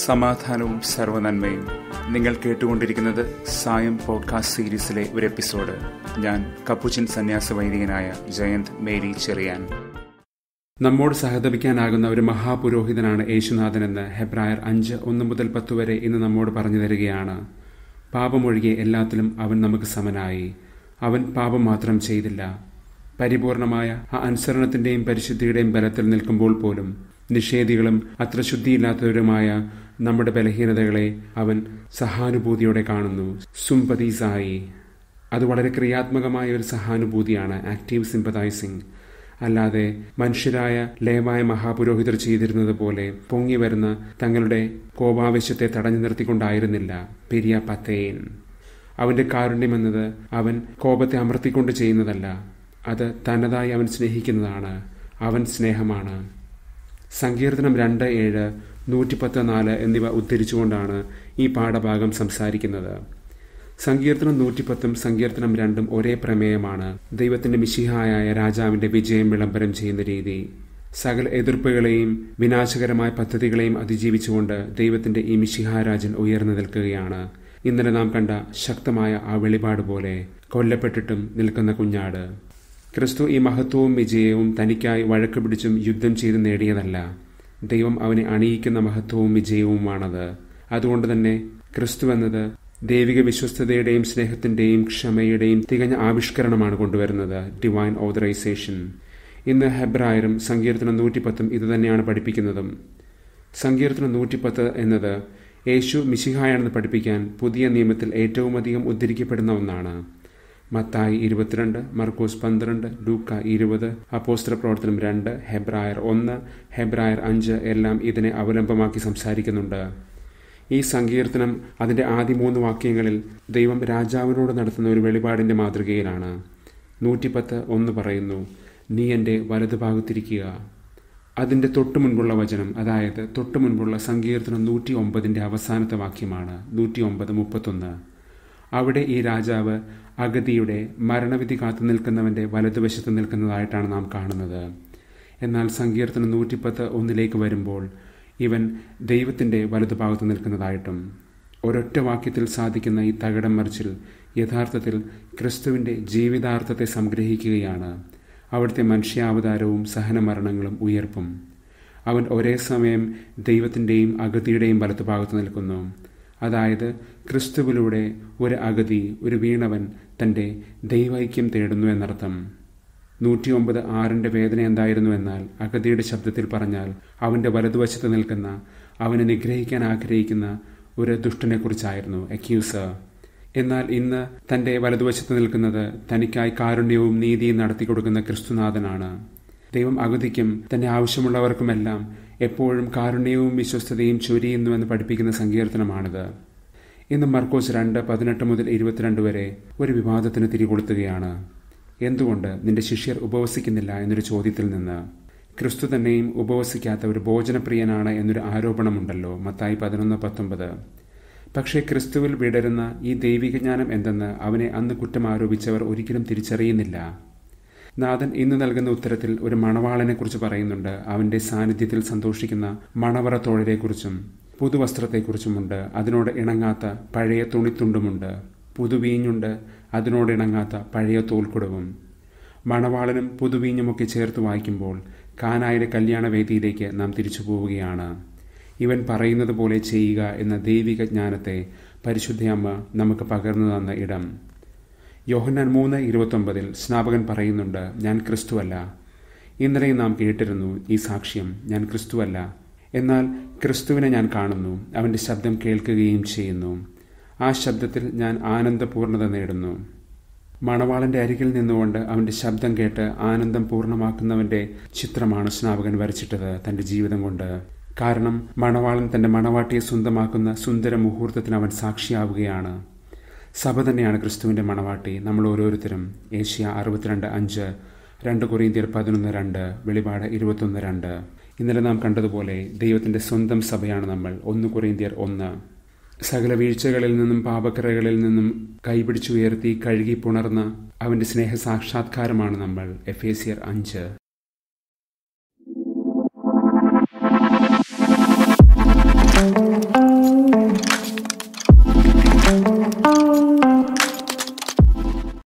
സമാധാനവും സർവ്വനന്മയും. നിങ്ങൾ കേട്ടുകൊണ്ടിരിക്കുന്നത് സായം പോഡ്കാസ്റ്റ് സീരീസിലെ ഒരു എപ്പിസോഡ്. ഞാൻ കപ്പുച്ചിൻ സന്യാസ വൈദികനായ ജയന്ത് മേരി ചെറിയാൻ. നമ്മോട് സഹതപിക്കാനാകുന്ന ഒരു മഹാപുരോഹിതനാണ് യേശുനാഥനെന്ന് ഹെബ്രായർ 5:1-10 വരെ ഇന്ന് നമ്മോട് പറഞ്ഞു തരികയാണ്. പാപമൊഴികെ എല്ലാത്തിലും അവൻ നമുക്ക് സമനായി. അവൻ പാപം മാത്രം ചെയ്തില്ല. പരിപൂർണമായ ആ അനുസരണത്തിന്റെയും പരിശുദ്ധിയുടെയും ബലത്തിൽ നിൽക്കുമ്പോൾ പോലും നിഷേധികളും അത്ര ശുദ്ധിയില്ലാത്തവരുമായ നമ്മുടെ ബലഹീനതകളെ അവൻ സഹാനുഭൂതിയോടെ കാണുന്നു. സുംപതീസായി. അത് വളരെ ക്രിയാത്മകമായ ഒരു സഹാനുഭൂതിയാണ്, ആക്റ്റീവ് സിംപതൈസിങ്. അല്ലാതെ മനുഷ്യരായ ലയമായ മഹാപുരോഹിതർ ചെയ്തിരുന്നത് പോലെ പൊങ്ങി വരുന്ന തങ്ങളുടെ കോപാവേശത്തെ തടഞ്ഞു നിർത്തിക്കൊണ്ടായിരുന്നില്ല പെരിയ പത്തേൻ. അവന്റെ കാരുണ്യമെന്നത് അവൻ കോപത്തെ അമർത്തിക്കൊണ്ട് ചെയ്യുന്നതല്ല, അത് തന്നതായി അവൻ സ്നേഹിക്കുന്നതാണ്. അവൻ സ്നേഹമാണ്. സങ്കീർത്തനം 2:7, 110:4 എന്നിവ ഉദ്ധരിച്ചുകൊണ്ടാണ് ഈ പാഠഭാഗം സംസാരിക്കുന്നത്. സങ്കീർത്തനം 110-ഉം സങ്കീർത്തനം 2-ഉം ഒരേ പ്രമേയമാണ്. ദൈവത്തിന്റെ മിശിഹായായ രാജാവിന്റെ വിജയം വിളംബരം ചെയ്യുന്ന രീതി. സകല എതിർപ്പുകളെയും വിനാശകരമായ പദ്ധതികളെയും അതിജീവിച്ചുകൊണ്ട് ദൈവത്തിന്റെ ഈ മിശിഹാരാജൻ ഉയർന്നു നിൽക്കുകയാണ്. ഇന്നലെ നാം കണ്ട ശക്തമായ ആ വെളിപാട് പോലെ കൊല്ലപ്പെട്ടിട്ടും നിൽക്കുന്ന കുഞ്ഞാട്. ക്രിസ്തു ഈ മഹത്വവും വിജയവും തനിക്കായി വഴക്ക് പിടിച്ചും യുദ്ധം ചെയ്ത് നേടിയതല്ല. ദൈവം അവനെ അണിയിക്കുന്ന മഹത്വവും വിജയവുമാണത്. അതുകൊണ്ട് തന്നെ ക്രിസ്തു എന്നത് ദൈവിക വിശ്വസ്തതയുടെയും സ്നേഹത്തിന്റെയും ക്ഷമയുടെയും തികഞ്ഞ ആവിഷ്കരണമാണ് കൊണ്ടുവരുന്നത്, ഡിവൈൻ ഓതറൈസേഷൻ. ഇന്ന് ഹെബ്രായരും സങ്കീർത്തനം 110-ഉം ഇതുതന്നെയാണ് പഠിപ്പിക്കുന്നതും. സങ്കീർത്തനം 110 എന്നത് യേശു മിശിഹായാണെന്ന് പഠിപ്പിക്കാൻ പുതിയ നിയമത്തിൽ ഏറ്റവും അധികം ഉദ്ധരിക്കപ്പെടുന്ന ഒന്നാണ്. മത്തായി 22, മർക്കോസ് 12, ലൂക്ക 20, അപ്പോസ്തല പ്രവർത്തനം 2, ഹെബ്രായർ 1, ഹെബ്രായർ 5 എല്ലാം ഇതിനെ അവലംബമാക്കി സംസാരിക്കുന്നുണ്ട്. ഈ സങ്കീർത്തനം അതിന്റെ ആദ്യ 3 വാക്യങ്ങളിൽ ദൈവം രാജാവിനോട് നടത്തുന്ന ഒരു വെളിപാടിന്റെ മാതൃകയിലാണ്. 110:1 പറയുന്നു, നീ എൻ്റെ വലതുഭാഗത്തിരിക്കുക. അതിന്റെ തൊട്ടു മുൻപുള്ള വചനം, അതായത് തൊട്ടു മുൻപുള്ള സങ്കീർത്തനം 109-ന്റെ അവസാനത്തെ വാക്യമാണ് 109:31. അവിടെ ഈ രാജാവ് അഗതിയുടെ മരണവിധി കാത്തു നിൽക്കുന്നവന്റെ വലതുവശത്ത് നിൽക്കുന്നതായിട്ടാണ് നാം കാണുന്നത്. എന്നാൽ സങ്കീർത്തനം 110:1 വരുമ്പോൾ ഇവൻ ദൈവത്തിന്റെ വലതുഭാഗത്ത് നിൽക്കുന്നതായിട്ടും. ഒരൊറ്റ വാക്യത്തിൽ സാധിക്കുന്ന ഈ തകിടം മറിച്ചിൽ യഥാർത്ഥത്തിൽ ക്രിസ്തുവിന്റെ ജീവിതാർത്ഥത്തെ സംഗ്രഹിക്കുകയാണ്. അവിടുത്തെ മനുഷ്യാവതാരവും സഹനമരണങ്ങളും ഉയർപ്പും. അവൻ ഒരേ സമയം ദൈവത്തിന്റെയും അഗതിയുടെയും വലതുഭാഗത്ത് നിൽക്കുന്നു. അതായത് ക്രിസ്തുവിലൂടെ ഒരു അഗതി, ഒരു വീണവൻ തന്റെ ദൈവൈക്യം തേടുന്നു എന്നർത്ഥം. 109:6 വേദന എന്തായിരുന്നു എന്നാൽ, അഗതിയുടെ ശബ്ദത്തിൽ പറഞ്ഞാൽ അവന്റെ വലതുവശത്ത് നിൽക്കുന്ന, അവനെ നിഗ്രഹിക്കാൻ ആഗ്രഹിക്കുന്ന ഒരു ദുഷ്ടനെക്കുറിച്ചായിരുന്നു, അക്യൂസർ. എന്നാൽ ഇന്ന് തന്റെ വലതുവശത്ത് നിൽക്കുന്നത് തനിക്കായി കാരുണ്യവും നീതിയും നടത്തിക്കൊടുക്കുന്ന ക്രിസ്തുനാഥനാണ്. ദൈവം അഗതിക്കും തന്നെ ആവശ്യമുള്ളവർക്കുമെല്ലാം എപ്പോഴും കാരുണ്യവും വിശ്വസ്തതയും ചൊരിയുന്നുവെന്ന് പഠിപ്പിക്കുന്ന സങ്കീർത്തനമാണിത്. ഇന്ന് മർക്കോസ് 2:18-22 വരെ ഒരു വിവാദത്തിന് തിരികൊളുത്തുകയാണ്. എന്തുകൊണ്ട് നിന്റെ ശിഷ്യർ ഉപവസിക്കുന്നില്ല എന്നൊരു ചോദ്യത്തിൽ നിന്ന്. ക്രിസ്തു തന്നെയും ഉപവസിക്കാത്ത ഒരു ഭോജനപ്രിയനാണ് എന്നൊരു ആരോപണമുണ്ടല്ലോ, മത്തായി 11:19. പക്ഷേ ക്രിസ്തുവിൽ വിടരുന്ന ഈ ദൈവിക ജ്ഞാനം എന്തെന്ന് അവനെ അന്ന് കുറ്റം ആരോപിച്ചവർ ഒരിക്കലും തിരിച്ചറിയുന്നില്ല. നാഥൻ ഇന്ന് നൽകുന്ന ഉത്തരത്തിൽ ഒരു മണവാളനെക്കുറിച്ച് പറയുന്നുണ്ട്. അവന്റെ സാന്നിധ്യത്തിൽ സന്തോഷിക്കുന്ന മണവറ തോഴരെക്കുറിച്ചും പുതുവസ്ത്രത്തെക്കുറിച്ചുമുണ്ട്. അതിനോട് ഇണങ്ങാത്ത പഴയ തുണിത്തുണ്ടുമുണ്ട്. പുതുവീഞ്ഞുണ്ട്, അതിനോട് ഇണങ്ങാത്ത പഴയ തോൽക്കുടവും. മണവാളനും പുതുവീഞ്ഞുമൊക്കെ ചേർത്ത് വായിക്കുമ്പോൾ കാനായുടെ കല്യാണവേദിയിലേക്ക് നാം തിരിച്ചു പോവുകയാണ്. ഇവൻ പറയുന്നത് പോലെ ചെയ്യുക എന്ന ദൈവിക ജ്ഞാനത്തെ പരിശുദ്ധയമ്മ നമുക്ക് പകർന്നു തന്ന ഇടം. യോഹന്നാൻ 3:29 സ്നാപകൻ പറയുന്നുണ്ട്, ഞാൻ ക്രിസ്തുവല്ല. ഇന്നലെയും നാം കേട്ടിരുന്നു ഈ സാക്ഷ്യം, ഞാൻ ക്രിസ്തുവല്ല. എന്നാൽ ക്രിസ്തുവിനെ ഞാൻ കാണുന്നു, അവന്റെ ശബ്ദം കേൾക്കുകയും ചെയ്യുന്നു. ആ ശബ്ദത്തിൽ ഞാൻ ആനന്ദപൂർണത നേടുന്നു. മണവാളന്റെ അരികിൽ നിന്നുകൊണ്ട് അവന്റെ ശബ്ദം കേട്ട് ആനന്ദം പൂർണ്ണമാക്കുന്നവന്റെ ചിത്രമാണ് സ്നാപകൻ വരച്ചിട്ടത് തന്റെ ജീവിതം കൊണ്ട്. കാരണം മണവാളൻ തന്റെ മണവാട്ടിയെ സ്വന്തമാക്കുന്ന സുന്ദര മുഹൂർത്തത്തിന് അവൻ സാക്ഷിയാവുകയാണ്. സഭ തന്നെയാണ് ക്രിസ്തുവിന്റെ മണവാട്ടി, നമ്മൾ ഓരോരുത്തരും. ഏഷ്യ 62:5, 2 കൊരിന്ത്യർ 11:2, വെളിപാട് 21:2. ഇന്നലെ നാം കണ്ടതുപോലെ ദൈവത്തിന്റെ സ്വന്തം സഭയാണ് നമ്മൾ, 1 കൊരിന്ത്യർ 1. സകല വീഴ്ചകളിൽ നിന്നും പാപക്കറകളിൽ നിന്നും കൈപിടിച്ചുയർത്തി കഴുകി പുണർന്ന അവന്റെ സ്നേഹ സാക്ഷാത്കാരമാണ് നമ്മൾ, എഫേസ്യർ 5.